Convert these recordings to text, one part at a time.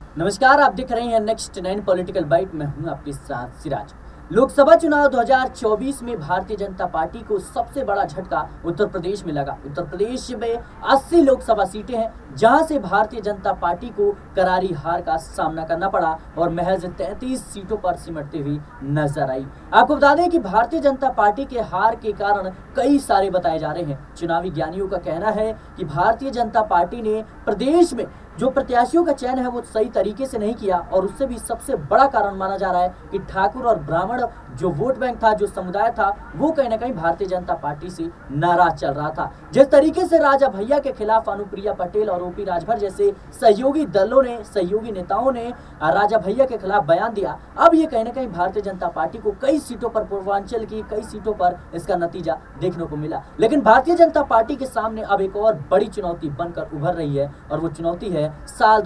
नमस्कार, आप देख रहे हैं नेक्स्ट 9 पॉलिटिकल बाइट में हूं आपके साथ सिराज। लोकसभा चुनाव 2024 में भारतीय जनता पार्टी को सबसे बड़ा झटका उत्तर प्रदेश में लगा। उत्तर प्रदेश में 80 लोकसभा सीटें हैं जहां से भारतीय जनता पार्टी को करारी हार का सामना करना पड़ा और महज 33 सीटों पर सिमटती हुई नजर आई। आपको बता दें कि भारतीय जनता पार्टी के हार के कारण कई सारे बताए जा रहे हैं। चुनावी ज्ञानियों का कहना है कि भारतीय जनता पार्टी ने प्रदेश में जो प्रत्याशियों का चयन है वो सही तरीके से नहीं किया और उससे भी सबसे बड़ा कारण माना जा रहा है कि ठाकुर और ब्राह्मण जो वोट बैंक था, जो समुदाय था, वो कहीं ना कहीं भारतीय जनता पार्टी से नाराज चल रहा था। जिस तरीके से राजा भैया के खिलाफ अनुप्रिया पटेल और ओपी राजभर जैसे सहयोगी दलों ने, सहयोगी नेताओं ने राजा भैया के खिलाफ बयान दिया, अब ये कहीं ना कहीं भारतीय जनता पार्टी को कई सीटों पर, पूर्वांचल की कई सीटों पर इसका नतीजा देखने को मिला। लेकिन भारतीय जनता पार्टी के सामने अब एक और बड़ी चुनौती बनकर उभर रही है और वो चुनौती है साल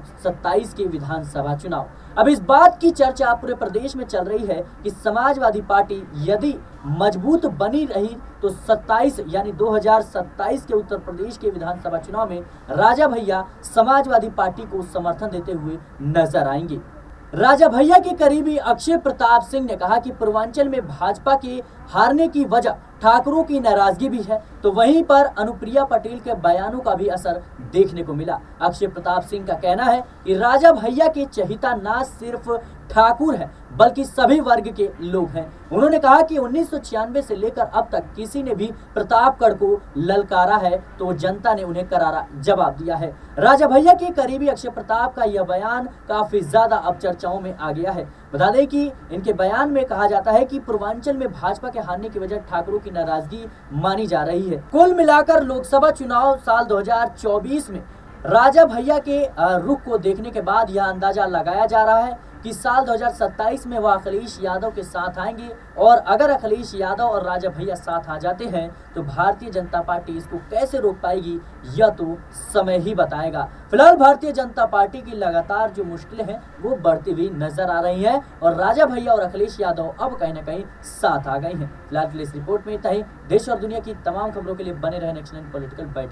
2027 के विधानसभा चुनाव। अब इस बात की चर्चा पूरे प्रदेश में चल रही है कि समाजवादी पार्टी यदि मजबूत बनी रही तो 27 यानी 2027 के उत्तर प्रदेश के विधानसभा चुनाव में राजा भैया समाजवादी पार्टी को समर्थन देते हुए नजर आएंगे। राजा भैया के करीबी अक्षय प्रताप सिंह ने कहा कि पूर्वांचल में भाजपा के हारने की वजह ठाकुरों की नाराजगी भी है, तो वहीं पर अनुप्रिया पटेल के बयानों का भी असर देखने को मिला। अक्षय प्रताप सिंह का कहना है कि राजा भैया के चहिता ना सिर्फ ठाकुर है बल्कि सभी वर्ग के लोग हैं। उन्होंने कहा कि 1996 से लेकर अब तक किसी ने भी प्रतापगढ़ को ललकारा है तो जनता ने उन्हें करारा जवाब दिया है। राजा भैया के करीबी अक्षय प्रताप का यह बयान काफी ज्यादा अब चर्चाओं में आ गया है। बता दें कि इनके बयान में कहा जाता है कि पूर्वांचल में भाजपा के हारने की वजह ठाकुरों की नाराजगी मानी जा रही है। कुल मिलाकर लोकसभा चुनाव साल 2024 में राजा भैया के रुख को देखने के बाद यह अंदाजा लगाया जा रहा है कि साल 2027 में वह अखिलेश यादव के साथ आएंगे और अगर अखिलेश यादव और राजा भैया साथ आ जाते हैं तो भारतीय जनता पार्टी इसको कैसे रोक पाएगी यह तो समय ही बताएगा। फिलहाल भारतीय जनता पार्टी की लगातार जो मुश्किलें हैं वो बढ़ती हुई नजर आ रही हैं और राजा भैया और अखिलेश यादव अब कहीं ना कहीं साथ आ गए हैं। फिलहाल इस रिपोर्ट में इतना ही। देश और दुनिया की तमाम खबरों के लिए बने रहे नेक्स्ट 9 पॉलिटिकल बाइट।